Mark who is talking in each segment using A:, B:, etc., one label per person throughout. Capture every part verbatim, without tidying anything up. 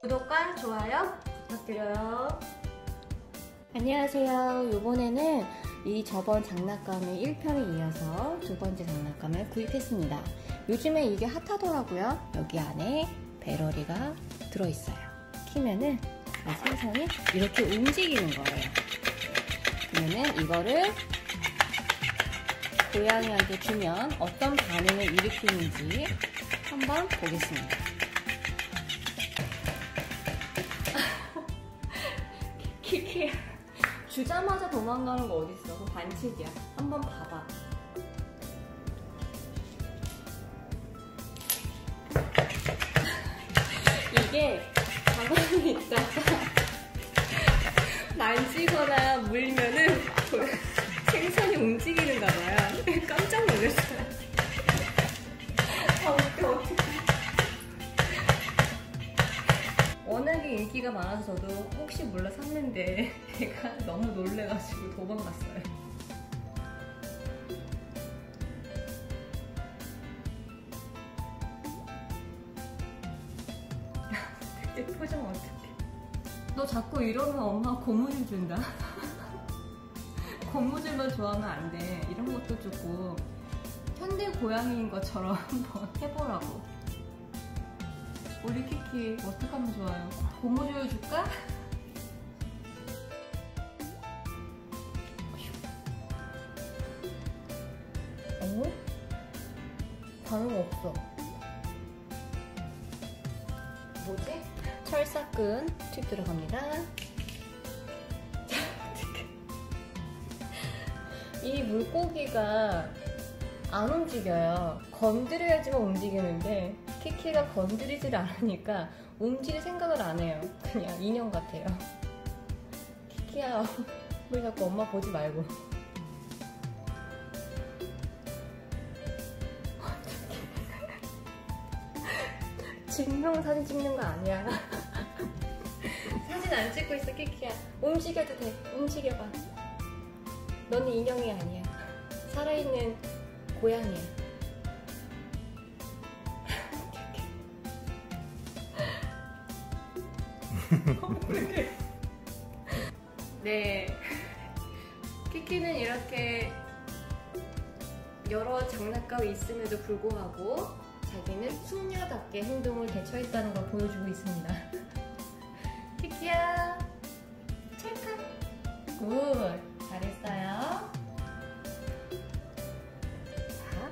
A: 구독과 좋아요 부탁드려요.
B: 안녕하세요. 이번에는 이 저번 장난감의 일 편에 이어서 두 번째 장난감을 구입했습니다. 요즘에 이게 핫하더라고요. 여기 안에 배러리가 들어있어요. 키면은 세상이 이렇게 움직이는 거예요. 그러면은 이거를 고양이한테 주면 어떤 반응을 일으키는지 한번 보겠습니다. 키키 주자마자 도망가는 거 어딨어? 그거 반칙이야. 한번 봐봐. 이게 가만히 있다가 만지거나 물면은 생선이 움직이는가 봐요. 깜짝 놀랐어요. 아, 웃겨, 어떡해. 워낙에 인기가 많아서 저도 혹시 몰라 샀는데 얘가 너무 놀래가지고 도망갔어요. 그때 표정 어떡해. 너 자꾸 이러면 엄마 고무줄 준다. 고무줄만 좋아하면 안 돼. 이런 것도 조금 현대 고양이인 것처럼 한번 해보라고. 우리 키키 어떻게 하면 좋아요? 고무줄 줄까? 어? 반응 없어. 뭐지? 철사끈 팁 들어갑니다. 이 물고기가 안 움직여요. 건드려야지만 움직이는데 키키가 건드리질 않으니까 움직일 생각을 안 해요. 그냥 인형 같아요. 키키야, 왜 자꾸 엄마 보지 말고. 증명사진 찍는 거 아니야. 사진 안 찍고 있어, 키키야. 움직여도 돼. 움직여봐. 너는 인형이 아니야. 살아있는 고양이야. 네, 키키는 이렇게 여러 장난감이 있음에도 불구하고 자기는 숙녀답게 행동을 대처했다는 걸 보여주고 있습니다. 키키야, 찰칵. 굿, 잘했어요. 자,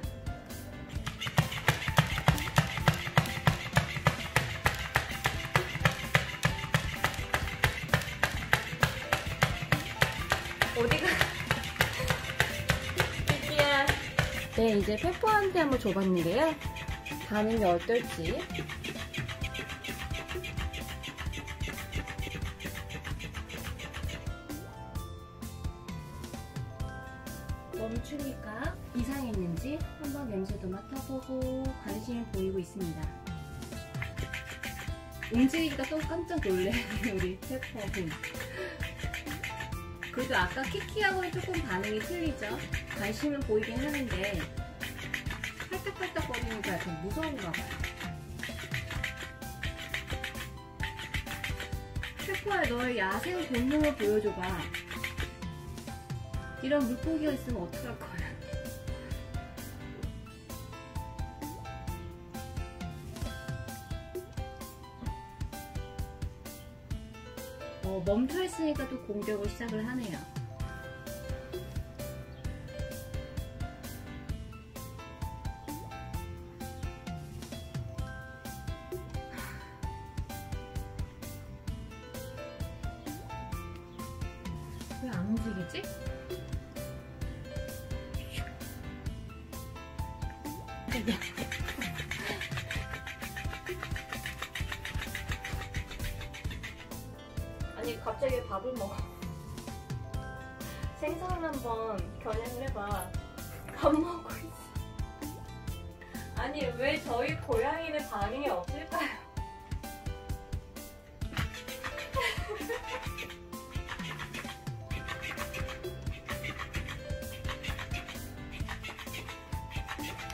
B: 어디가? 키키야. 네, 이제 페퍼한테 한번 줘봤는데요. 반응이 어떨지. 멈추니까 이상했는지 한번 냄새도 맡아보고 관심을 보이고 있습니다. 움직이니까 또 깜짝 놀래. 우리 페퍼분. 그래도 아까 키키하고는 조금 반응이 틀리죠? 관심은 보이긴 하는데 팔딱팔딱거리니까 약간 무서운가 봐요. 페퍼야, 너의 야생 본능을 보여줘봐. 이런 물고기가 있으면 어떡할 거야? 어, 멈춰 있으니까 또 공격을 시작을 하네요. 왜 안 움직이지? 아니, 갑자기 밥을 먹어. 생선 한번 겨냥을 해봐. 밥 먹고 있어. 아니, 왜 저희 고양이는 반응이 없을까요?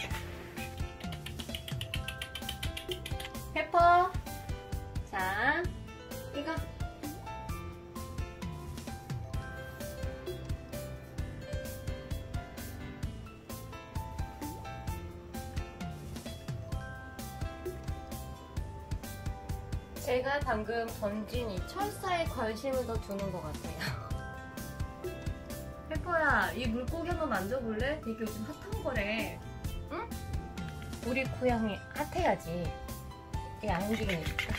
B: 페퍼, 자, 제가 방금 던진 이 철사에 관심을 더 두는 것 같아요. 페퍼야, 이 물고기 한번 만져볼래? 되게 요즘 핫한 거래. 응? 우리 고양이 핫해야지. 이게 안 움직이니까.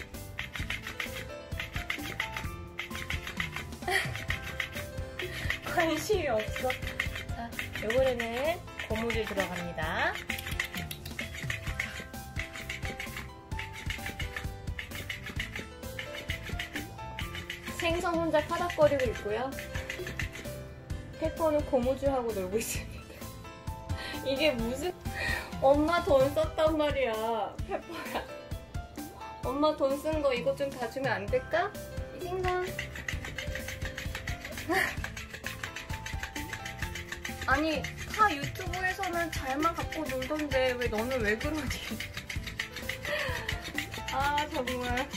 B: 관심이 없어. 자, 요번에는 고무줄 들어갑니다. 생선 혼자 파닥거리고 있고요. 페퍼는 고무줄하고 놀고 있습니다. 이게 무슨... 엄마 돈 썼단 말이야. 페퍼야. 엄마 돈 쓴 거 이거 좀 다 주면 안 될까? 이 생선. 아니, 타 유튜브에서는 잘만 갖고 놀던데 왜 너는 왜 그러지? 아, 정말.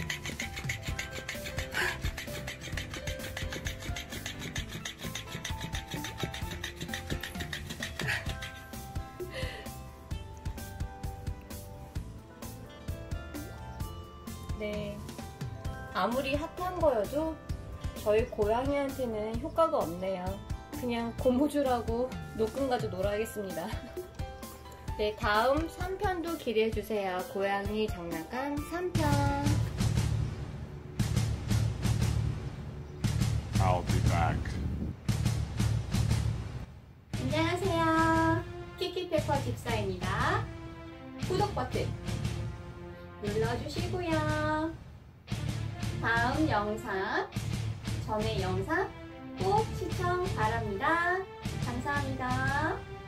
B: 네, 아무리 핫한 거여도 저희 고양이한테는 효과가 없네요. 그냥 고무줄하고 노끈 가지고 놀아야겠습니다. 네, 다음 삼 편도 기대해주세요. 고양이 장난감 삼 편.
C: I'll be back.
B: 안녕하세요. 키키페퍼 집사입니다. 구독 버튼 눌러주시고요. 다음 영상, 전의 영상 꼭 시청 바랍니다. 감사합니다.